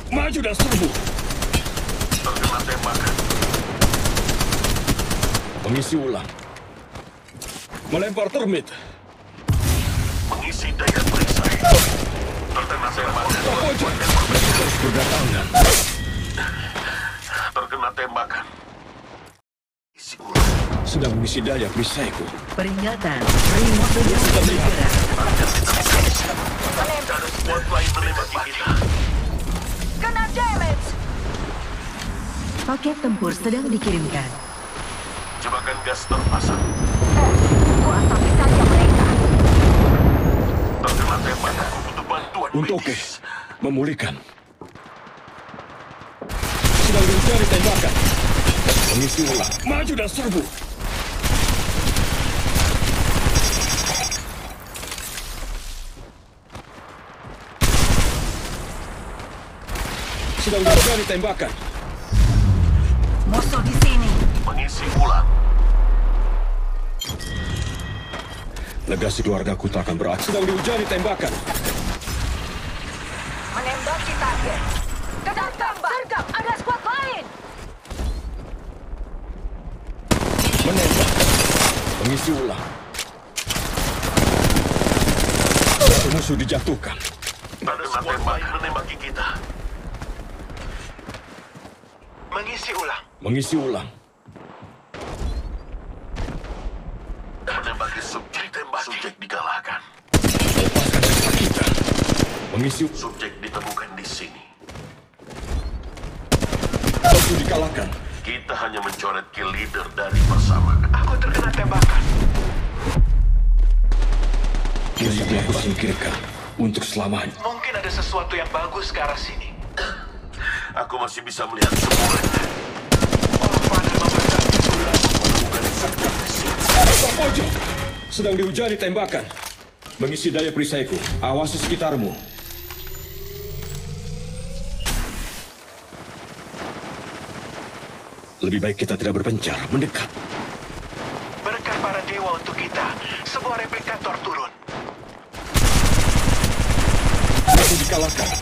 Maju dan serbu. Terkena tembakan. Mengisi ulang. Melempar termit. Mengisi daya perisai. Terkena tembakan. Terus berdatangan. Terkena tembakan. Isi ulang. Sedang mengisi daya perisaiku. Peringatan, remote sedang bergerak. Ada squad lain menembaki kita. Kena damage. Paket tempur sedang dikirimkan. Jebakan gas terpasang. Gua asapin saja mereka. Terkena tembakan. Aku butuh bantuan Untuk medis. memulihkan. Sedang mencari tembakan. Mengisi ulang. Maju dan serbu. Sedang mencari tembakan. Musuh di sini. Mengisi ulang. Legasi keluargaku tak akan berakhir. Sedang dihujani tembakan. Menembaki target. Kejar tembak. Sergap, ada squad lain. Menembak. Mengisi ulang. Satu musuh dijatuhkan. Ada squad lain menembaki kita. Mengisi ulang. Mengisi ulang. Menembaki subjek. Subjek dikalahkan. Lepaskan kesakitan. Mengisi Subjek ditemukan di sini. musuh dikalahkan. Kita hanya mencoret kill leader dari bersama. Aku terkena tembakan. Kini aku singkirkan untuk selamanya. Mungkin ada sesuatu yang bagus ke arah sini. Aku masih bisa melihat semuanya. Oh, pada menemukan subjek di sini. Pak pojok. Sedang dihujani tembakan. Mengisi daya perisaiku. Awasi sekitarmu. Lebih baik kita tidak berpencar, mendekat. Berkat para dewa untuk kita, sebuah replikator turun. Musuh dikalahkan.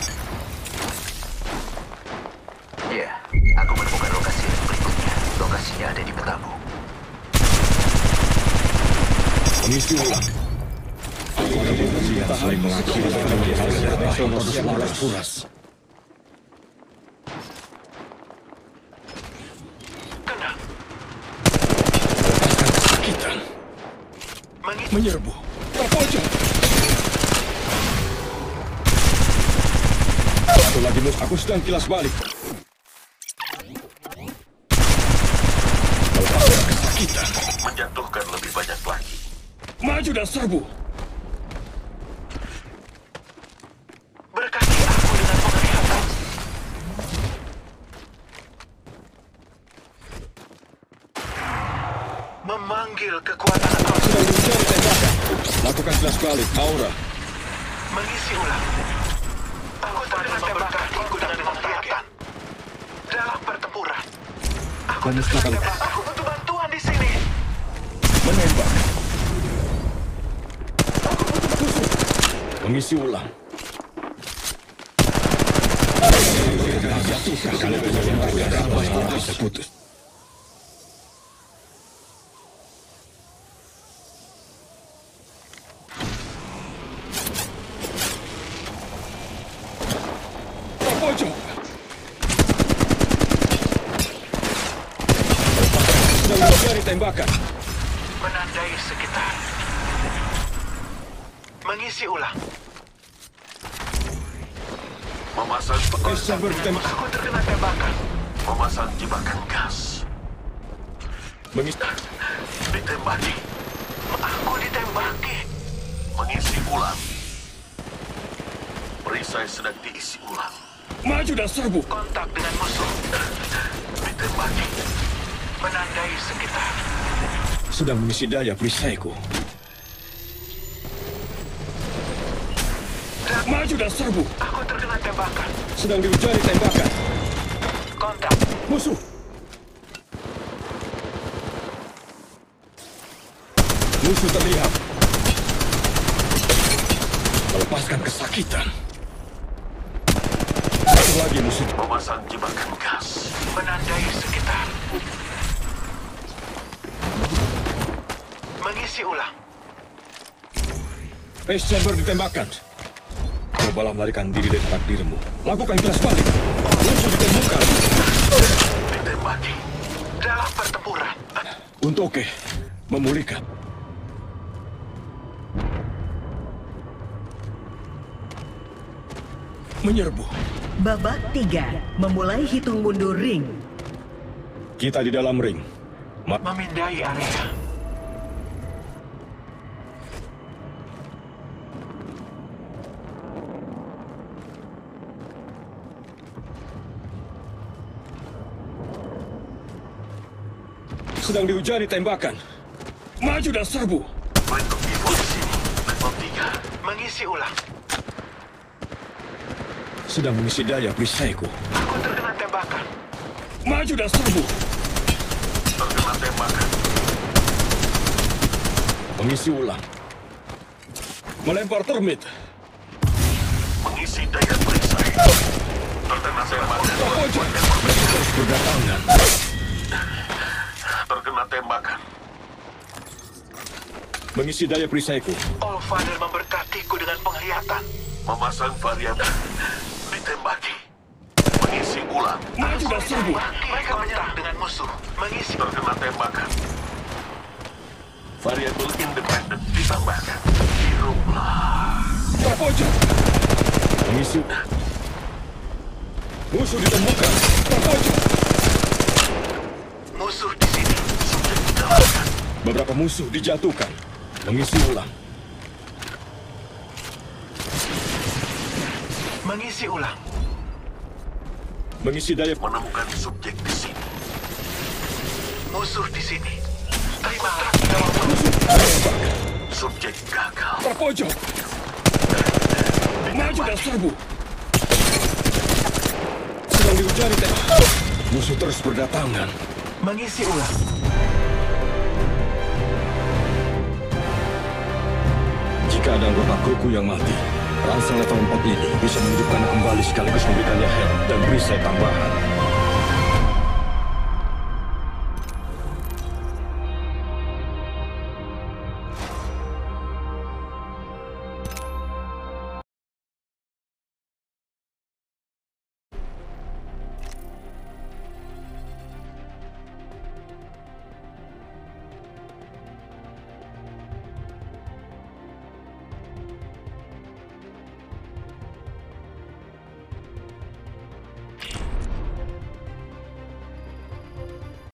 Ya, aku menemukan lokasi yang berikutnya. Lokasinya ada di petamu. Mengisi ulang. Kita saling mengakhiri berbagai hal yang terbaik. Puras. Kena. Lepaskan kesakitan. Menyerbu. Terpojok. Satu lagi musuh. Aku sedang kilas balik. Melepaskan kesakitan. Menjatuhkan lebih banyak lagi. Maju dan serbu. Berkati aku dengan penglihatan. Memanggil kekuatan aura. Sedang mencari tembakan. Lakukan kilas balik. Aura. Mengisi ulang. Aku terkena tembakan. Aku dengan penglihatan. Dalam pertempuran. Aku terkena tembakan. Aku butuh bantuan di sini. Menembak. Mengisi ulang. Bisa putus. Pojok. Sedang mencari tembakan. Menandai sekitar. Mengisi ulang. Memasang Bisa bertembak. Aku terkena tembakan. Memasang jebakan gas. Mengisi. Ditembaki. Aku ditembaki. Mengisi ulang. Perisai sedang diisi ulang. Maju dan serbu. Kontak dengan musuh. Ditembaki. Menandai sekitar. Sedang mengisi daya perisaiku. Maju dan serbu. Aku terkena tembakan. Sedang dihujani tembakan. Kontak. Musuh. Musuh terlihat. Melepaskan kesakitan. Satu lagi musuh. Memasang jebakan gas. Menandai sekitar. Mengisi ulang. Base chamber ditembakkan. Cobalah melarikan diri dari takdirmu. Lakukan keras balik. Musuh ditemukan. Ditembaki. Dalam pertempuran. Untuk oke, memulihkan. Menyerbu. Babak 3. Memulai hitung mundur ring. Kita di dalam ring. Memindai area. Sedang dihujani tembakan. Maju dan serbu. Melindungi posisi. Level 3. Mengisi ulang. Sedang mengisi daya perisaiku. Aku terkena tembakan. Maju dan serbu. Terkena tembakan. Mengisi ulang. Melempar termit. Mengisi daya perisai. Terkena tembakan. Terpojok. Terus berdatangan. Terkena tembakan. Mengisi daya perisaiku. All Father memberkatiku dengan penglihatan. Memasang varian. Ditembaki. Mengisi ulang. Maju dan serbu. Mereka menyerang dengan musuh. Mengisi. Terkena tembakan. Variabel independen ditambahkan. Hiruplah. Terpojok. Mengisi. Musuh ditemukan. Terpojok. Musuh di sini. Sudah dikalahkan. Beberapa musuh dijatuhkan. Mengisi ulang. Mengisi ulang. Mengisi daya. Menemukan subjek di sini. Musuh di sini. Terimalah. Musuh tembak. Subjek gagal. Terpojok. Maju dan serbu. Sedang dihujani tembak. Musuh terus berdatangan. Mengisi ulang. Jika ada anggota kruku yang mati, ransel level 4 ini bisa menghidupkan kembali sekaligus memberikannya health dan perisai tambahan.